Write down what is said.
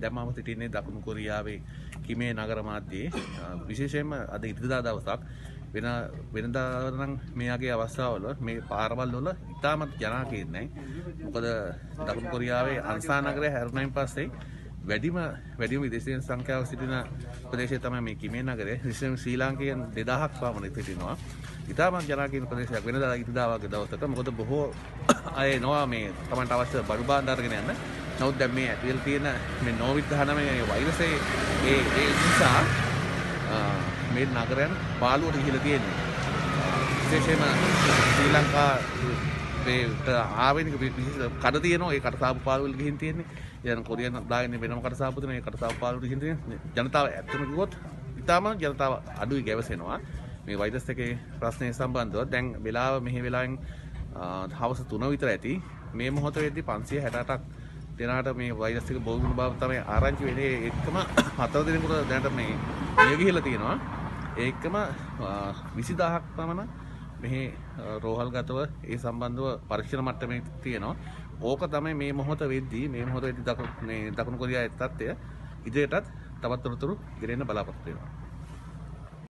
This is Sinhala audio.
දැන් මම සිටින්නේ දකුණු කොරියාවේ කිමේ නගර මාධ්‍යයේ විශේෂයෙන්ම අද ඉරිදා දවසක් වෙනදා නම් මේගේ අවස්ථාවල මේ පාරවල් වල ඉතාමත් ජනාකීර්ණයි. මොකද දකුණු කොරියාවේ අන්සා නගරය හැරුණයින් පස්සේ වැඩිම විදේශීය සංඛ්‍යාව සිටින ප්‍රදේශය තමයි මේ කිමේ නගරය. විශේෂයෙන් ශ්‍රී ලාංකිකයන් 2000ක් පමණ සිටිනවා. ඉතාමත් ජනාකීර්ණ ප්‍රදේශයක් වෙනදා ඉරිදා වගේ දවසක. මොකද බොහෝ අය එනවා මේ තමන්ට අවශ්‍ය බඩු භාණ්ඩ අරගෙන යන්න. නමුත් දැන් මේ ඇතිවල තියෙන මේ COVID-19 වෛරසය ඒ නිසා මේ නගරයන් පාළුවට ගිහිලා තියෙන්නේ. විශේෂයෙන්ම ශ්‍රී ලංකාවේ ආවෙනික විශේෂ කඩ තියෙනවා. ඒ කඩසාප්පු පාළුවල ගිහින් තියෙන්නේ. යන කොරියන් දාගෙන වෙනම කඩසාප්පු තියෙන ඒ කඩසාප්පු පාළුවට ගිහින් තියෙන්නේ. ජනතාව ඇත්තම කිව්වොත් ඉතාම ජනතාව අඩුයි ගැවසෙනවා. මේ වෛරස් එකේ ප්‍රශ්නය සම්බන්ධව දැන් වෙලාව මෙහි වෙලාවෙන් හවස 3 විතර ඇති. මේ මොහොත වෙද්දී 568ක් දෙනාට මේ වෛරස් එක බෝ වුණ බව තමයි ආරංචි වෙන්නේ. ඒකම 4 දිනකට දැනට මේ මිය ගිහිලා තියෙනවා. ඒකම 20000ක් පමණ මෙහි රෝහල්ගතව ඒ සම්බන්ධව පරීක්ෂණ මට්ටමේ තියෙනවා. ඕක තමයි මේ මොහොත වෙද්දී දකුණු කොරියාවේ තත්ත්වය. ඉදිරියටත් තවත් තොරතුරු ගෙනෙන්න බලාපොරොත්තු වෙනවා.